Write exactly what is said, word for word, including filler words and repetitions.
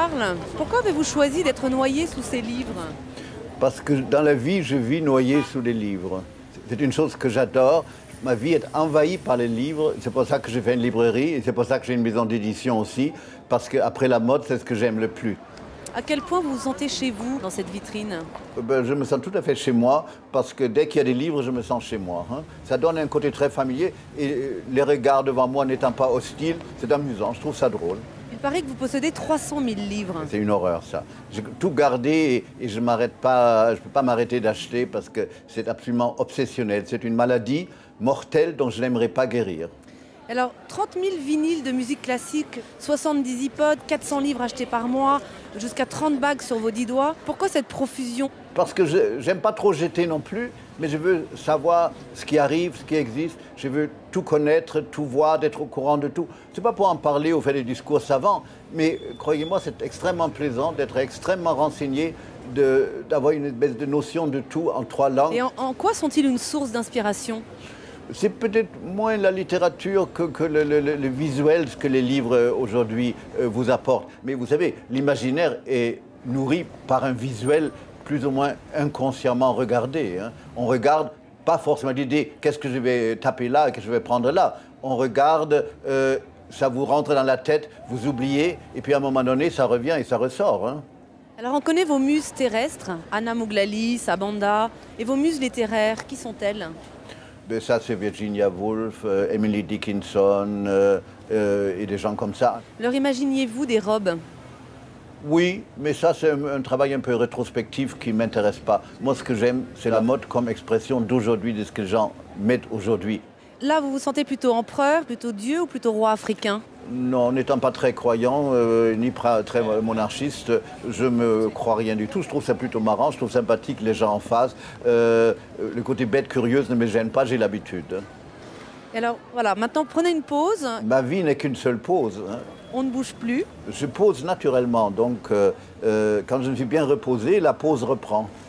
Charles, pourquoi avez-vous choisi d'être noyé sous ces livres? Parce que dans la vie, je vis noyé sous les livres. C'est une chose que j'adore. Ma vie est envahie par les livres. C'est pour ça que j'ai fait une librairie et c'est pour ça que j'ai une maison d'édition aussi. Parce qu'après la mode, c'est ce que j'aime le plus. À quel point vous vous sentez chez vous dans cette vitrine? Ben, je me sens tout à fait chez moi parce que dès qu'il y a des livres, je me sens chez moi. Hein. Ça donne un côté très familier et les regards devant moi n'étant pas hostiles, c'est amusant, je trouve ça drôle. Il paraît que vous possédez trois cent mille livres. C'est une horreur ça. J'ai tout gardé et, et je m'arrête pas, je ne peux pas m'arrêter d'acheter parce que c'est absolument obsessionnel. C'est une maladie mortelle dont je n'aimerais pas guérir. Alors, trente mille vinyles de musique classique, soixante-dix iPods, quatre cents livres achetés par mois, jusqu'à trente bagues sur vos dix doigts. Pourquoi cette profusion? Parce que je n'aime pas trop jeter non plus, mais je veux savoir ce qui arrive, ce qui existe. Je veux tout connaître, tout voir, d'être au courant de tout. Ce n'est pas pour en parler ou faire des discours savants, mais croyez-moi, c'est extrêmement plaisant d'être extrêmement renseigné, d'avoir une espèce de notion de tout en trois langues. Et en, en quoi sont-ils une source d'inspiration? C'est peut-être moins la littérature que, que le, le, le visuel, ce que les livres aujourd'hui euh, vous apportent. Mais vous savez, l'imaginaire est nourri par un visuel plus ou moins inconsciemment regardé. Hein. On regarde pas forcément l'idée qu'est-ce que je vais taper là, qu'est-ce que je vais prendre là. On regarde, euh, ça vous rentre dans la tête, vous oubliez, et puis à un moment donné, ça revient et ça ressort. Hein. Alors on connaît vos muses terrestres, Anna Mouglalis, Sabanda, et vos muses littéraires, qui sont-elles? Ben ça, c'est Virginia Woolf, euh, Emily Dickinson euh, euh, et des gens comme ça. Leur imaginiez-vous des robes? Oui, mais ça, c'est un, un travail un peu rétrospectif qui ne m'intéresse pas. Moi, ce que j'aime, c'est la mode comme expression d'aujourd'hui, de ce que les gens mettent aujourd'hui. Là, vous vous sentez plutôt empereur, plutôt dieu ou plutôt roi africain? Non, n'étant pas très croyant, euh, ni très monarchiste, je ne me crois rien du tout. Je trouve ça plutôt marrant, je trouve sympathique les gens en face. Euh, le côté bête curieuse ne me gêne pas, j'ai l'habitude. Alors, voilà, maintenant, prenez une pause. Ma vie n'est qu'une seule pause. Hein. On ne bouge plus. Je pose naturellement, donc euh, euh, quand je me suis bien reposé, la pause reprend.